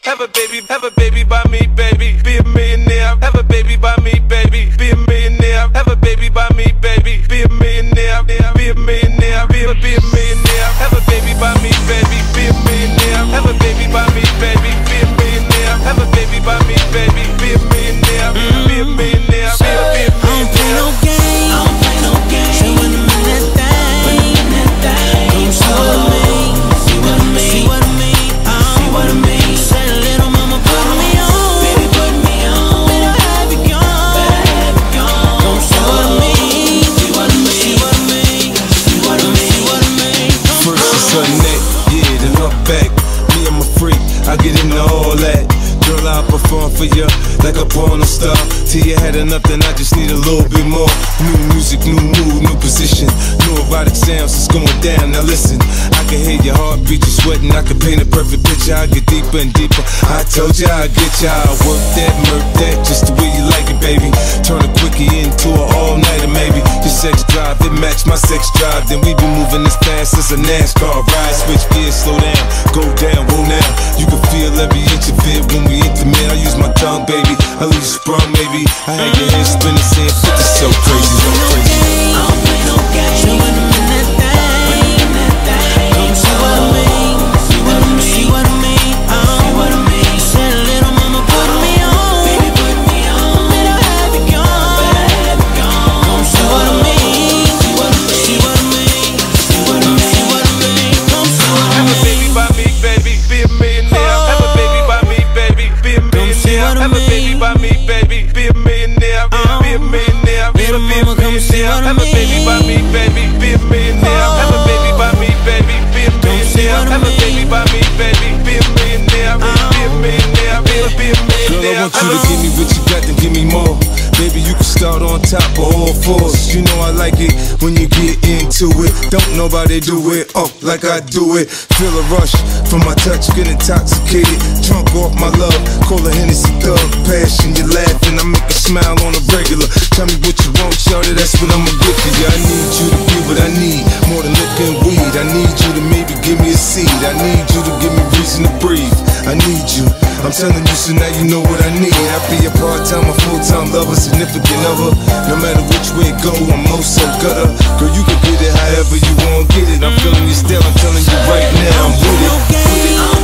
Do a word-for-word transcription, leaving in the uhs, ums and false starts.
Have a baby, have a baby by me, baby. Be a millionaire. Have a baby by me, baby. Be a millionaire. Have a baby by me, baby. Be a millionaire. Be a millionaire. Be a be a millionaire. Have a baby by me, baby. Be a millionaire. Have a baby by me, baby. Be a millionaire. Have a baby by me, baby. Be a millionaire. Be a millionaire. Be a be a millionaire. I don't play no games. I don't play no games. So when I'm in that thing, when I'm in that thing, come see what I mean. See what I mean. See what I mean. See what I mean. Say little mama put me on, baby put me on. Better have it gone, better have it gone. Come see what I mean. See what I mean. See what I mean. See what I mean. See what I mean. First it's her neck, yeah, then her back. Me, I'm a freak, I get into all that. Girl, I perform for you like a porno star. Till you had enough, then I just need a little bit more. New music, new mood, new position. New erotic sounds, it's going down. Now listen, I can hear your heartbeat, you sweating. I can paint a perfect picture, I get deeper and deeper. I told ya I get ya, I work that, murk that, just the way you like it, baby. Turn a quickie into an all-nighter, maybe. Your sex drive, it match my sex drive. Then we be moving as fast as a NASCAR ride. Switch gears, slow down, go down, roll now. You can feel every inch of it when we intimate. I use my tongue, baby. I leave you sprung, maybe. I had your head spinning, saying fifty, so crazy, so crazy. I don't play no games. So when I'm in that thing, when I'm in that thing, come see what I mean. See what I mean. See what I mean. See what I mean. Say little mama put me on, baby put me on. Better have it gone, better have it gone. Come see what I mean. See what I mean. See what I mean. See what I mean. See what I mean. Come see what I mean. Have a baby by me, baby. Be a millionaire. Have a baby by me, baby. Be a millionaire. Have a baby by me, baby. Be a millionaire. Be a millionaire. Be a be a millionaire. Have a baby by me, baby. Be a millionaire. Have a baby by me, baby. Be a millionaire. Have a baby by me, baby. Be a millionaire. Be a millionaire. Be a be a millionaire. Girl, I want you to give me what you got, then give me more. Baby, you can start on top of all fours. You know I like it when you get into it. Don't nobody do it, oh, like I do it. Feel a rush from my touch, get intoxicated. Drunk off my love, call a Hennessy thug. Passion, you laughing, I make you smile on a regular. Tell me what you want, shorty, that's what I'ma give to you. I need you to be what I need, more than liquor and weed. I need you to maybe give me a seed. I need you to give me reason to breathe. I need you, I'm telling you, so now you know what I need. I be a part-time or full-time lover, significant other. No matter which way it go, I'm most so gutter. Girl, you can get it however you want, get it. I'm feeling you still, I'm telling you right now, I'm with it.